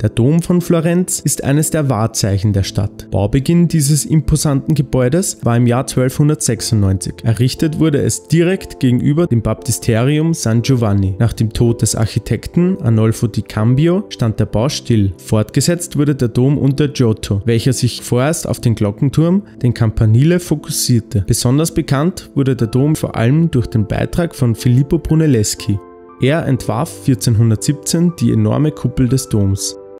Der Dom von Florenz ist eines der Wahrzeichen der Stadt. Baubeginn dieses imposanten Gebäudes war im Jahr 1296. Errichtet wurde es direkt gegenüber dem Baptisterium San Giovanni. Nach dem Tod des Architekten Arnolfo di Cambio stand der Bau still. Fortgesetzt wurde der Dom unter Giotto, welcher sich vorerst auf den Glockenturm, den Campanile, fokussierte. Besonders bekannt wurde der Dom vor allem durch den Beitrag von Filippo Brunelleschi. Er entwarf 1417 die enorme Kuppel des Doms.